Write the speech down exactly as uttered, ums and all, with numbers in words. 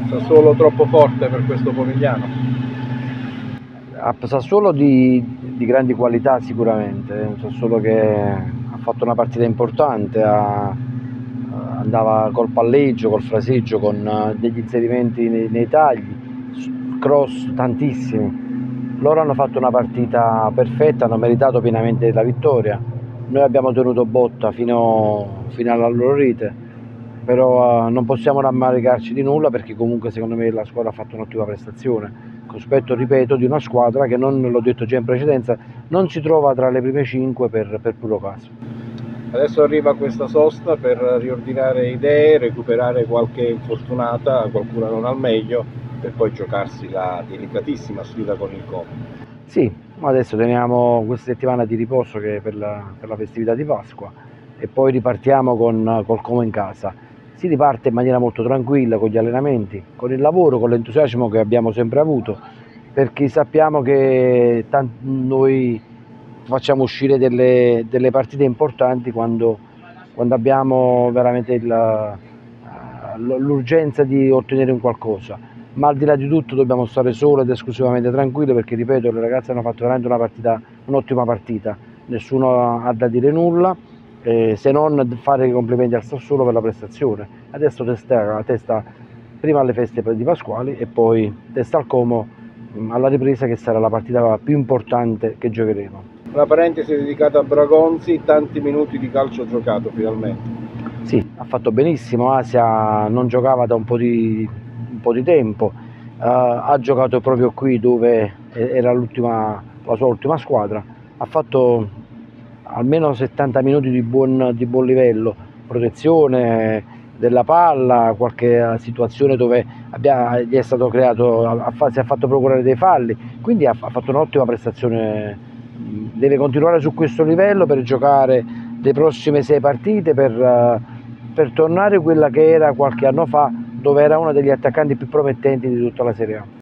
Sassuolo troppo forte per questo Pomigliano? A Sassuolo di, di grandi qualità sicuramente, un Sassuolo che ha fatto una partita importante, ha, andava col palleggio, col fraseggio, con degli inserimenti nei, nei tagli, cross tantissimi. Loro hanno fatto una partita perfetta, hanno meritato pienamente la vittoria. Noi abbiamo tenuto botta fino, fino alla loro rete, però uh, non possiamo rammaricarci di nulla perché comunque secondo me la squadra ha fatto un'ottima prestazione. Cospetto, ripeto, di una squadra che, non l'ho detto già in precedenza, non si trova tra le prime cinque per, per puro caso. Adesso arriva questa sosta per riordinare idee, recuperare qualche infortunata, qualcuna non al meglio, per poi giocarsi la delicatissima sfida con il Como. Sì, adesso teniamo questa settimana di riposo che è per la, per la festività di Pasqua e poi ripartiamo con, col Como in casa. Si riparte in maniera molto tranquilla con gli allenamenti, con il lavoro, con l'entusiasmo che abbiamo sempre avuto, perché sappiamo che noi facciamo uscire delle, delle partite importanti quando, quando abbiamo veramente l'urgenza di ottenere un qualcosa, ma al di là di tutto dobbiamo stare solo ed esclusivamente tranquilli perché, ripeto, le ragazze hanno fatto veramente una partita, un'ottima partita, nessuno ha da dire nulla, eh, se non fare i complimenti al Sassuolo per la prestazione. Adesso testa, testa prima alle feste di Pasquali e poi testa al Como alla ripresa, che sarà la partita più importante che giocheremo. Una parentesi dedicata a Bragonzi, tanti minuti di calcio giocato finalmente. Sì, ha fatto benissimo, Asia non giocava da un po' di, un po' di tempo, uh, ha giocato proprio qui dove era l'ultima, la sua ultima squadra, ha fatto almeno settanta minuti di buon, di buon livello, protezione della palla, qualche situazione dove abbia, gli è stato creato, ha, si è fatto procurare dei falli, quindi ha, ha fatto un'ottima prestazione, deve continuare su questo livello per giocare le prossime sei partite, per, per tornare quella che era qualche anno fa, dove era uno degli attaccanti più promettenti di tutta la Serie A.